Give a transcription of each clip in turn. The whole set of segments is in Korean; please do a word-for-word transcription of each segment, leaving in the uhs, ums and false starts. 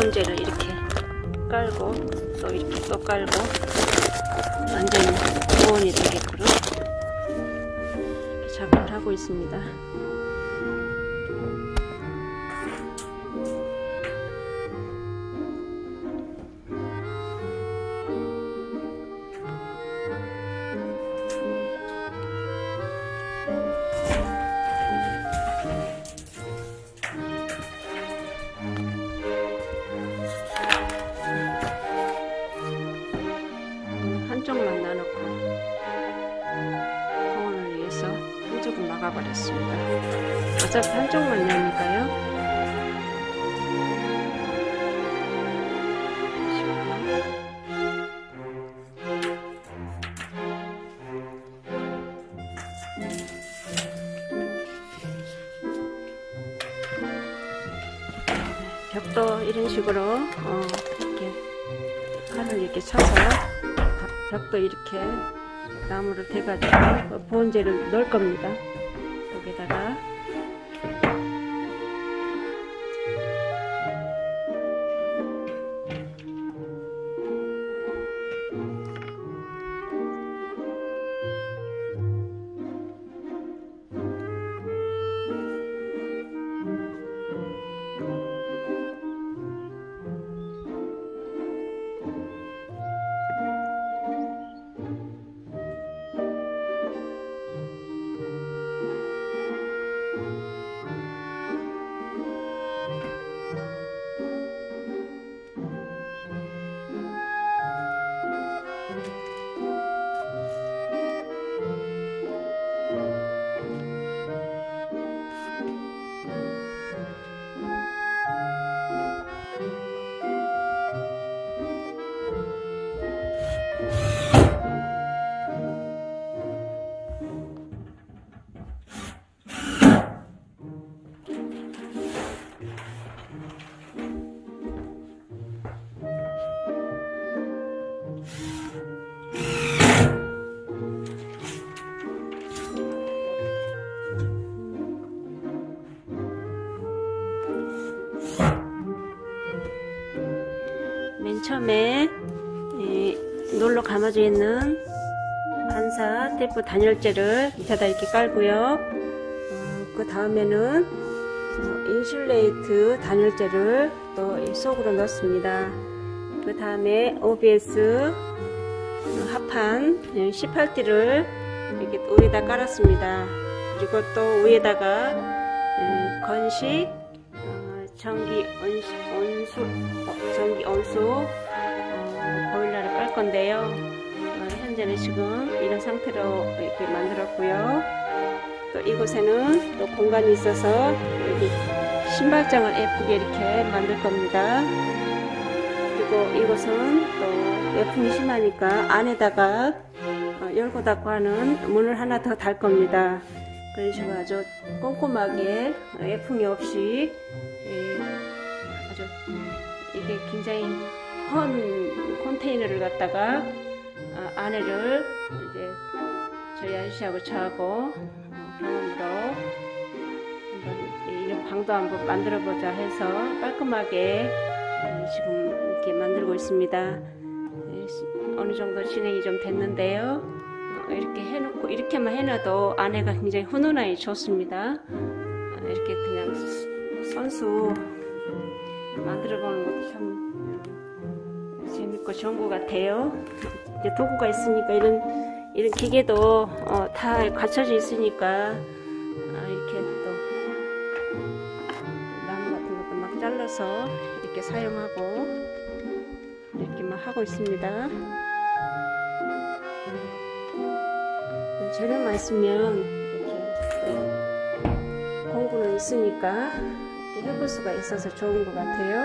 보온재를 이렇게 깔고 또 이렇게 또 깔고 완전히 보온이 되게끔 이렇게 작업을 하고 있습니다. 한쪽만 놔놓고 보온을 위해서 한쪽은 막아버렸습니다. 어차피 한쪽만 여니까요. 벽도 이런 식으로 어, 이렇게 칼을 이렇게 쳐서 벽도 이렇게 나무를 대가지고 보온재를 넣을 겁니다. 여기다가 맨 처음에 놀로 감아져 있는 반사 테이프 단열재를 밑에다 이렇게 깔고요. 어, 그 다음에는 어, 인슐레이트 단열재를 또 속으로 넣습니다. 그 다음에 오비에스 합판 십팔 띠를 이렇게 위에다 깔았습니다. 그리고 또 위에다가 음, 건식 어, 전기 온수, 온수 어, 전기 온수 어, 보일러를 깔 건데요. 어, 현재는 지금 이런 상태로 이렇게 만들었고요. 또 이곳에는 또 공간이 있어서 여기 신발장을 예쁘게 이렇게 만들 겁니다. 그리고 이곳은 또 예풍이 심하니까 안에다가 어, 열고 닫고 하는 문을 하나 더 달 겁니다. 그런 식으로 아주 꼼꼼하게 예풍이 없이 예, 아주 이게 굉장히 헌 컨테이너를 갖다가 어, 안에를 이제 저희 아저씨하고 저하고 어, 경험으로 한번 이런 방도 한번 만들어 보자 해서 깔끔하게 예, 지금 이렇게 만들고 있습니다. 예, 어느 정도 진행이 좀 됐는데요. 이렇게 해놓고 이렇게만 해놔도 안에가 굉장히 훈훈하니 좋습니다. 이렇게 그냥 선수 만들어보는 것도 참 재밌고 좋은 것 같아요. 이제 도구가 있으니까 이런 이런 기계도 어, 다 갖춰져 있으니까 아, 이렇게 또 나무 같은 것도 막 잘라서 이렇게 사용하고 이렇게만 하고 있습니다. 재료만 있으면 이렇게 공구는 있으니까 이렇게 해볼 수가 있어서 좋은 것 같아요.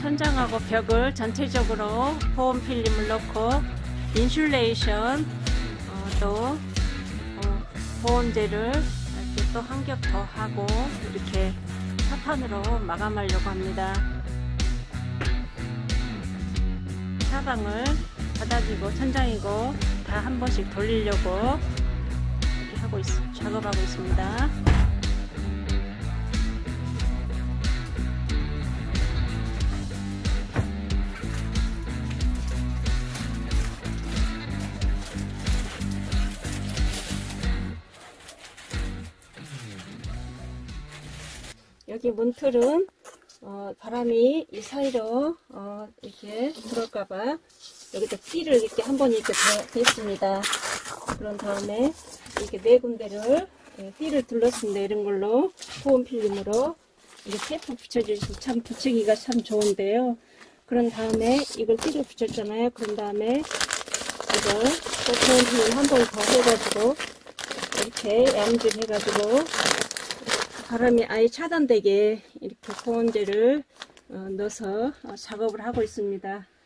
천장하고 벽을 전체적으로 보온 필름을 넣고 인슐레이션 어, 또 어, 보온재를 이렇게 또 한 겹 더 하고 이렇게 사판으로 마감하려고 합니다. 사방을 바닥이고 천장이고 다 한 번씩 돌리려고 이렇게 하고 있, 작업하고 있습니다. 여기 문틀은 어, 바람이 이 사이로 어, 이렇게 들어올까봐 여기다 띠를 이렇게 한번 이렇게 댔습니다. 그런 다음에 이렇게 네 군데를 띠를 둘렀습니다. 이런 걸로 보온 필름으로 이렇게 테이프 붙여주시면 참 붙이기가 참 좋은데요. 그런 다음에 이걸 띠를 붙였잖아요. 그런 다음에 이걸 또 보온 필름 한 번 더 해가지고 이렇게 양질 해가지고 바람이 아예 차단되게 이렇게 보온재를 어, 넣어서 어, 작업을 하고 있습니다.